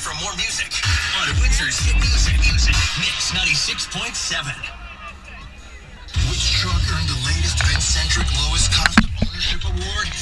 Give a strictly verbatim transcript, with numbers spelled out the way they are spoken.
for more music on Windsor's Hit Music Music Mix ninety-six point seven. Which truck earned the latest event-centric lowest cost of ownership award?